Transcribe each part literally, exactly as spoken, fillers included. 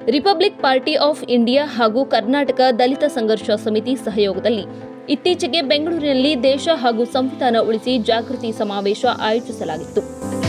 Republic party of India ಹಾಗೂ ಕರ್ನಾಟಕ ದಲಿತ ಸಂಘರ್ಷ ಸಮಿತಿ ಸಹಯೋಗದಲ್ಲಿ ಇತ್ತೀಚೆಗೆ ಬೆಂಗಳೂರಿನಲ್ಲಿ ದೇಶ ಹಾಗೂ ಸಂವಿಧಾನ ಉಳಿಸಿ ಜಾಗೃತಿ ಸಮಾವೇಶ ಆಯೋಜಿಸಲಾಗಿತ್ತು.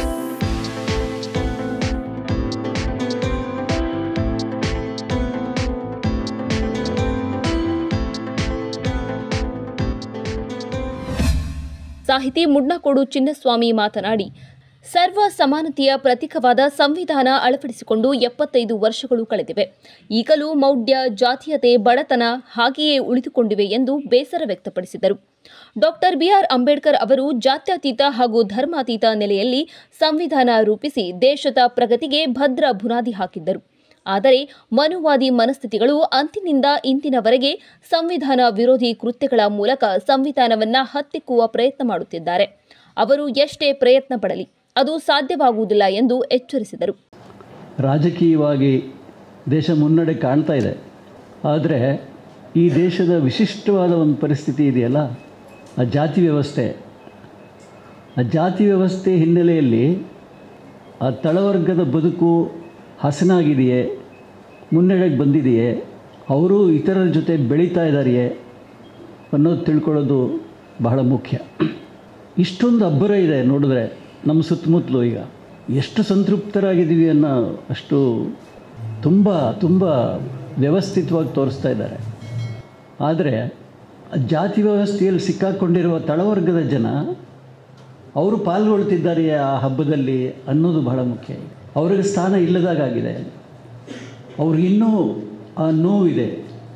ಸಾಹಿತಿ ಮುಡ್ನಕೋಡು ಚಿನ್ನಸ್ವಾಮಿ ಮಾತನಾಡಿ, ಸರ್ವ ಸಮಾನತೆಯ ಪ್ರತೀಕವಾದ ಸಂವಿಧಾನ ಅಳವಡಿಸಿಕೊಂಡು ಎಪ್ಪತ್ತೈದು ವರ್ಷಗಳು ಕಳೆದಿವೆ. ಈಗಲೂ ಮೌಢ್ಯ, ಜಾತೀಯತೆ, ಬಡತನ ಹಾಗೆಯೇ ಉಳಿದುಕೊಂಡಿವೆ ಎಂದು ಬೇಸರ ವ್ಯಕ್ತಪಡಿಸಿದರು. ಡಾಕ್ಟರ್ ಬಿಆರ್ ಅಂಬೇಡ್ಕರ್ ಅವರು ಜಾತ್ಯತೀತ ಹಾಗೂ ಧರ್ಮಾತೀತ ನೆಲೆಯಲ್ಲಿ ಸಂವಿಧಾನ ರೂಪಿಸಿ ದೇಶದ ಪ್ರಗತಿಗೆ ಭದ್ರ ಬುನಾದಿ ಹಾಕಿದ್ದರು. ಆದರೆ ಮನುವಾದಿ ಮನಸ್ಥಿತಿಗಳು ಅಂದಿನಿಂದ ಇಂದಿನವರೆಗೆ ಸಂವಿಧಾನ ವಿರೋಧಿ ಕೃತ್ಯಗಳ ಮೂಲಕ ಸಂವಿಧಾನವನ್ನ ಹತ್ತಿಕ್ಕುವ ಪ್ರಯತ್ನ ಮಾಡುತ್ತಿದ್ದಾರೆ. ಅವರು ಎಷ್ಟೇ ಪ್ರಯತ್ನ ಪಡಲಿ ಅದು ಸಾಧ್ಯವಾಗುವುದಿಲ್ಲ ಎಂದು ಎಚ್ಚರಿಸಿದರು. ರಾಜಕೀಯವಾಗಿ ದೇಶ ಮುನ್ನಡೆ ಕಾಣ್ತಾ ಇದೆ. ಆದರೆ ಈ ದೇಶದ ವಿಶಿಷ್ಟವಾದ ಒಂದು ಪರಿಸ್ಥಿತಿ ಇದೆಯಲ್ಲ, ಆ ಜಾತಿ ವ್ಯವಸ್ಥೆ. ಆ ಜಾತಿ ವ್ಯವಸ್ಥೆ ಹಿನ್ನೆಲೆಯಲ್ಲಿ ಆ ತಳವರ್ಗದ ಬದುಕು ಹಸನಾಗಿದೆಯೇ, ಮುನ್ನಡೆಗೆ ಬಂದಿದೆಯೇ, ಅವರು ಇತರರ ಜೊತೆ ಬೆಳೀತಾ ಇದ್ದಾರೆಯೇ ಅನ್ನೋದು ತಿಳ್ಕೊಳ್ಳೋದು ಬಹಳ ಮುಖ್ಯ. ಇಷ್ಟೊಂದು ಅಬ್ಬರ ಇದೆ ನೋಡಿದ್ರೆ ನಮ್ಮ ಸುತ್ತಮುತ್ತಲು. ಈಗ ಎಷ್ಟು ಸಂತೃಪ್ತರಾಗಿದ್ದೀವಿ ಅನ್ನೋ ಅಷ್ಟು ತುಂಬ ತುಂಬ ವ್ಯವಸ್ಥಿತವಾಗಿ ತೋರಿಸ್ತಾ ಇದ್ದಾರೆ. ಆದರೆ ಜಾತಿ ವ್ಯವಸ್ಥೆಯಲ್ಲಿ ಸಿಕ್ಕಾಕೊಂಡಿರುವ ತಳವರ್ಗದ ಜನ ಅವರು ಪಾಲ್ಗೊಳ್ತಿದ್ದಾರೆ ಆ ಹಬ್ಬದಲ್ಲಿ ಅನ್ನೋದು ಬಹಳ ಮುಖ್ಯ. ಅವರಿಗೆ ಸ್ಥಾನ ಇಲ್ಲದಾಗಿದೆ. ಅವ್ರಿಗಿನ್ನೂ ಆ ನೋವಿದೆ,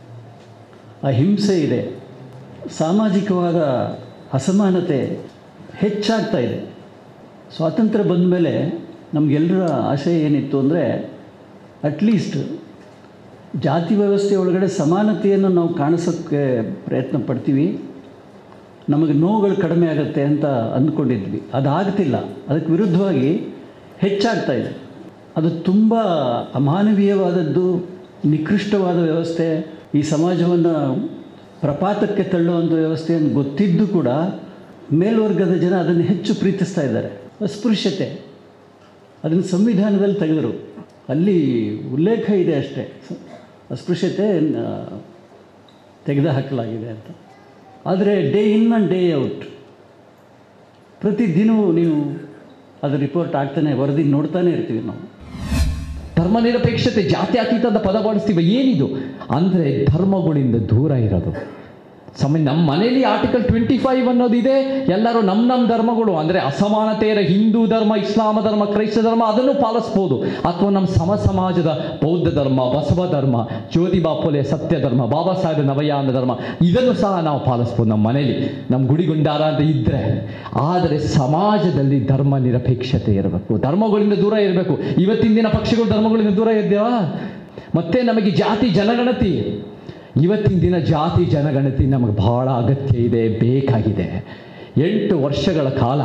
ಆ ಹಿಂಸೆ ಇದೆ, ಸಾಮಾಜಿಕವಾದ ಅಸಮಾನತೆ ಹೆಚ್ಚಾಗ್ತಾ ಇದೆ. ಸ್ವಾತಂತ್ರ್ಯ ಬಂದ ಮೇಲೆ ನಮಗೆಲ್ಲರ ಆಶಯ ಏನಿತ್ತು ಅಂದರೆ, ಅಟ್ಲೀಸ್ಟ್ ಜಾತಿ ವ್ಯವಸ್ಥೆ ಒಳಗಡೆ ಸಮಾನತೆಯನ್ನು ನಾವು ಕಾಣಿಸೋಕ್ಕೆ ಪ್ರಯತ್ನ ಪಡ್ತೀವಿ, ನಮಗೆ ನೋವುಗಳು ಕಡಿಮೆ ಆಗುತ್ತೆ ಅಂತ ಅಂದ್ಕೊಂಡಿದ್ವಿ. ಅದಾಗ್ತಿಲ್ಲ. ಅದಕ್ಕೆ ವಿರುದ್ಧವಾಗಿ ಹೆಚ್ಚಾಗ್ತಾ ಇದೆ. ಅದು ತುಂಬ ಅಮಾನವೀಯವಾದದ್ದು, ನಿಕೃಷ್ಟವಾದ ವ್ಯವಸ್ಥೆ. ಈ ಸಮಾಜವನ್ನು ಪ್ರಪಾತಕ್ಕೆ ತಳ್ಳುವಂಥ ವ್ಯವಸ್ಥೆಯನ್ನು ಗೊತ್ತಿದ್ದು ಕೂಡ ಮೇಲ್ವರ್ಗದ ಜನ ಅದನ್ನು ಹೆಚ್ಚು ಪ್ರೀತಿಸ್ತಾ ಇದ್ದಾರೆ. ಅಸ್ಪೃಶ್ಯತೆ ಅದನ್ನು ಸಂವಿಧಾನದಲ್ಲಿ ತೆಗೆದರು. ಅಲ್ಲಿ ಉಲ್ಲೇಖ ಇದೆ ಅಷ್ಟೇ, ಅಸ್ಪೃಶ್ಯತೆ ತೆಗೆದು ಹಾಕಲಾಗಿದೆ ಅಂತ. ಆದರೆ day in and day out ಪ್ರತಿದಿನವೂ ನೀವು ಅದು ರಿಪೋರ್ಟ್ ಆಗ್ತಾನೆ, ವರದಿ ನೋಡ್ತಾನೆ ಇರ್ತೀವಿ ನಾವು. ಧರ್ಮನಿರಪೇಕ್ಷತೆ, ಜಾತ್ಯತೀತದ ಪದ ಬಳಸ್ತೀವಿ. ಏನಿದು ಅಂದರೆ ಧರ್ಮಗಳಿಂದ ದೂರ ಇರೋದು. ಸಮಯ ನಮ್ಮ ಮನೇಲಿ ಆರ್ಟಿಕಲ್ ಟ್ವೆಂಟಿ ಫೈವ್ ಅನ್ನೋದಿದೆ. ಎಲ್ಲರೂ ನಮ್ಮ ನಮ್ಮ ಧರ್ಮಗಳು ಅಂದರೆ ಅಸಮಾನತೆ ಇರೋ ಹಿಂದೂ ಧರ್ಮ, ಇಸ್ಲಾಮ ಧರ್ಮ, ಕ್ರೈಸ್ತ ಧರ್ಮ ಅದನ್ನು ಪಾಲಿಸ್ಬೋದು. ಅಥವಾ ನಮ್ಮ ಸಮ ಸಮಾಜದ ಬೌದ್ಧ ಧರ್ಮ, ಬಸವ ಧರ್ಮ, ಜ್ಯೋತಿಬಾ ಫುಲೆ ಸತ್ಯ ಧರ್ಮ, ಬಾಬಾ ಸಾಹೇಬ್ ನವಯಾನ ಧರ್ಮ ಇದನ್ನು ಸಹ ನಾವು ಪಾಲಿಸ್ಬೋದು ನಮ್ಮ ಮನೇಲಿ, ನಮ್ಮ ಗುಡಿ ಗುಂಡಾರ ಅಂತ ಇದ್ದರೆ. ಆದರೆ ಸಮಾಜದಲ್ಲಿ ಧರ್ಮ ನಿರಪೇಕ್ಷತೆ ಇರಬೇಕು, ಧರ್ಮಗಳಿಂದ ದೂರ ಇರಬೇಕು. ಇವತ್ತಿನ ದಿನ ಪಕ್ಷಗಳು ಧರ್ಮಗಳಿಂದ ದೂರ ಇದ್ದೇವಾ? ಮತ್ತೆ ನಮಗೆ ಜಾತಿ ಜನಗಣತಿ, ಇವತ್ತಿನ ದಿನ ಜಾತಿ ಜನಗಣತಿ ನಮಗೆ ಬಹಳ ಅಗತ್ಯ ಇದೆ, ಬೇಕಾಗಿದೆ. ಎಂಟು ವರ್ಷಗಳ ಕಾಲ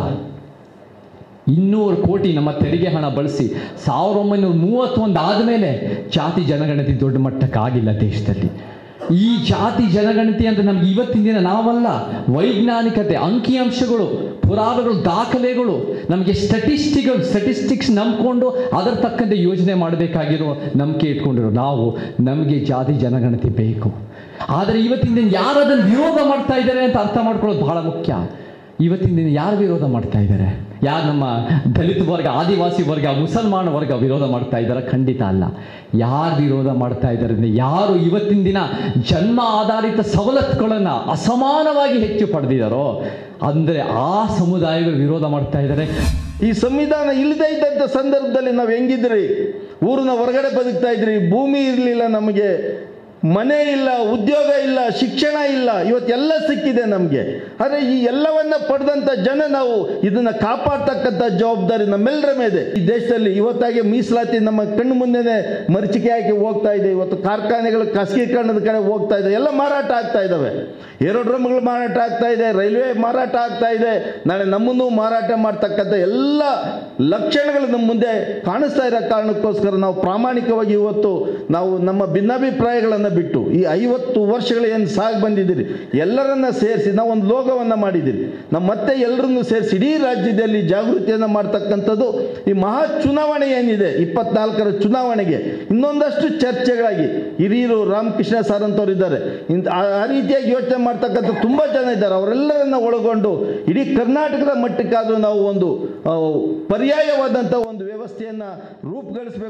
ಇನ್ನೂರು ಕೋಟಿ ನಮ್ಮ ತೆರಿಗೆ ಹಣ ಬಳಸಿ ಸಾವಿರದ ಒಂಬೈನೂರ ಮೂವತ್ತೊಂದು ಆದಮೇಲೆ ಜಾತಿ ಜನಗಣತಿ ದೊಡ್ಡ ಮಟ್ಟಕ್ಕಾಗಿಲ್ಲ ದೇಶದಲ್ಲಿ. ಈ ಜಾತಿ ಜನಗಣತಿ ಅಂತ ನಮ್ಗೆ ಇವತ್ತಿನ ದಿನ ನಾವಲ್ಲ, ವೈಜ್ಞಾನಿಕತೆ, ಅಂಕಿಅಂಶಗಳು, ಪುರಾವೆಗಳು, ದಾಖಲೆಗಳು, ನಮಗೆ ಸ್ಟಟಿಸ್ಟಿಕ್ಗಳು ಸ್ಟಟಿಸ್ಟಿಕ್ಸ್ ನಂಬಿಕೊಂಡು ಅದರ ತಕ್ಕಂತೆ ಯೋಜನೆ ಮಾಡಬೇಕಾಗಿರೋ ನಂಬಿಕೆ ಇಟ್ಕೊಂಡಿರೋ ನಾವು, ನಮಗೆ ಜಾತಿ ಜನಗಣತಿ ಬೇಕು. ಆದರೆ ಇವತ್ತಿನ ದಿನ ಯಾರು ಅದನ್ನು ವಿರೋಧ ಮಾಡ್ತಾ ಇದ್ದಾರೆ ಅಂತ ಅರ್ಥ ಮಾಡ್ಕೊಳ್ಳೋದು ಬಹಳ ಮುಖ್ಯ. ಇವತ್ತಿನ ದಿನ ಯಾರು ವಿರೋಧ ಮಾಡ್ತಾ ಇದ್ದಾರೆ? ಯಾರು ನಮ್ಮ ದಲಿತ ವರ್ಗ, ಆದಿವಾಸಿ ವರ್ಗ, ಮುಸಲ್ಮಾನ ವರ್ಗ ವಿರೋಧ ಮಾಡ್ತಾ ಇದ್ದಾರೆ? ಖಂಡಿತ ಅಲ್ಲ. ಯಾರು ವಿರೋಧ ಮಾಡ್ತಾ ಇದ್ದಾರೆ ಅಂದರೆ ಯಾರು ಇವತ್ತಿನ ದಿನ ಜನ್ಮ ಆಧಾರಿತ ಸವಲತ್ತುಗಳನ್ನು ಅಸಮಾನವಾಗಿ ಹೆಚ್ಚು ಪಡೆದಿದ್ದಾರೋ ಅಂದರೆ ಆ ಸಮುದಾಯಗಳು ವಿರೋಧ ಮಾಡ್ತಾ ಇದ್ದಾರೆ. ಈ ಸಂವಿಧಾನ ಇಲ್ಲದೇ ಇದ್ದಂಥ ಸಂದರ್ಭದಲ್ಲಿ ನಾವು ಹೆಂಗಿದ್ರಿ? ಊರಿನ ಹೊರಗಡೆ ಬದುಕ್ತಾ ಇದ್ರಿ, ಭೂಮಿ ಇರಲಿಲ್ಲ, ನಮಗೆ ಮನೆ ಇಲ್ಲ, ಉದ್ಯೋಗ ಇಲ್ಲ, ಶಿಕ್ಷಣ ಇಲ್ಲ. ಇವತ್ತೆಲ್ಲ ಸಿಕ್ಕಿದೆ ನಮಗೆ. ಆದರೆ ಈ ಎಲ್ಲವನ್ನ ಪಡೆದಂಥ ಜನ ನಾವು ಇದನ್ನು ಕಾಪಾಡ್ತಕ್ಕಂಥ ಜವಾಬ್ದಾರಿ ನಮ್ಮೆಲ್ಲರ ಮೇಲೆ ಈ ದೇಶದಲ್ಲಿ. ಇವತ್ತಾಗೆ ಮೀಸಲಾತಿ ನಮ್ಮ ಕಣ್ಣು ಮುಂದೆನೇ ಮರೀಚಿಕೆ ಹಾಕಿ ಹೋಗ್ತಾ ಇದೆ. ಇವತ್ತು ಕಾರ್ಖಾನೆಗಳು ಖಾಸಗೀಕರಣದ ಕಡೆ ಹೋಗ್ತಾ ಇದೆ, ಎಲ್ಲ ಮಾರಾಟ ಆಗ್ತಾ ಇದ್ದಾವೆ. ಏರೋಡ್ರಮ್ಗಳು ಮಾರಾಟ ಆಗ್ತಾ ಇದೆ, ರೈಲ್ವೆ ಮಾರಾಟ ಆಗ್ತಾ ಇದೆ. ನಾಳೆ ನಮ್ಮನ್ನು ಮಾರಾಟ ಮಾಡ್ತಕ್ಕಂಥ ಎಲ್ಲ ಲಕ್ಷಣಗಳು ನಮ್ಮ ಮುಂದೆ ಕಾಣಿಸ್ತಾ ಇರೋ ಕಾರಣಕ್ಕೋಸ್ಕರ ನಾವು ಪ್ರಾಮಾಣಿಕವಾಗಿ ಇವತ್ತು ನಾವು ನಮ್ಮ ಭಿನ್ನಾಭಿಪ್ರಾಯಗಳನ್ನು ಬಿಟ್ಟು ಈ ಐವತ್ತು ವರ್ಷಗಳು ಏನು ಸಾಗಿ ಬಂದಿದ್ದೀರಿ ಎಲ್ಲರನ್ನ ಸೇರಿಸಿ ನಾವು ಒಂದು ಲೋಗವನ್ನು ಮಾಡಿದ್ದೀರಿ. ನಾವು ಮತ್ತೆ ಎಲ್ಲರನ್ನು ಸೇರಿಸಿ ಇಡೀ ರಾಜ್ಯದಲ್ಲಿ ಜಾಗೃತಿಯನ್ನು ಮಾಡ್ತಕ್ಕಂಥದ್ದು ಈ ಮಹಾ ಚುನಾವಣೆ ಏನಿದೆ ಇಪ್ಪತ್ನಾಲ್ಕರ ಚುನಾವಣೆಗೆ ಇನ್ನೊಂದಷ್ಟು ಚರ್ಚೆಗಳಾಗಿ ಹಿರಿಯರು ರಾಮಕೃಷ್ಣ ಸರ್ ಅಂತವ್ರು ಇದ್ದಾರೆ, ಇಂಥ ಆ ರೀತಿಯಾಗಿ ಯೋಚನೆ ಮಾಡ್ತಕ್ಕಂಥ ತುಂಬ ಜನ ಇದ್ದಾರೆ. ಅವರೆಲ್ಲರನ್ನ ಒಳಗೊಂಡು ಇಡೀ ಕರ್ನಾಟಕದ ಮಟ್ಟಕ್ಕಾದರೂ ನಾವು ಒಂದು ಪರ್ಯಾಯವಾದಂಥ ಒಂದು ವ್ಯವಸ್ಥೆಯನ್ನು ರೂಪುಗೊಳಿಸಬೇಕು.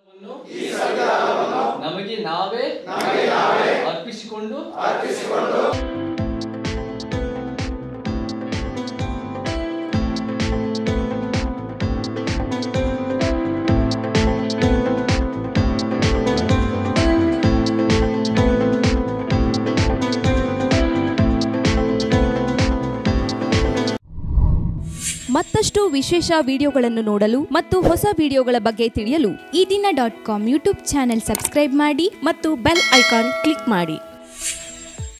ನಮಗೆ ನಾವೇ ಅರ್ಪಿಸಿಕೊಂಡು ಮತ್ತಷ್ಟು ವಿಶೇಷ ವಿಡಿಯೋಗಳನ್ನು ನೋಡಲು ಮತ್ತು ಹೊಸ ವಿಡಿಯೋಗಳ ಬಗ್ಗೆ ತಿಳಿಯಲು ಈ ದಿನ dot com YouTube channel subscribe ಮಾಡಿ ಮತ್ತು ಬೆಲ್ ಐಕಾನ್ ಕ್ಲಿಕ್ ಮಾಡಿ.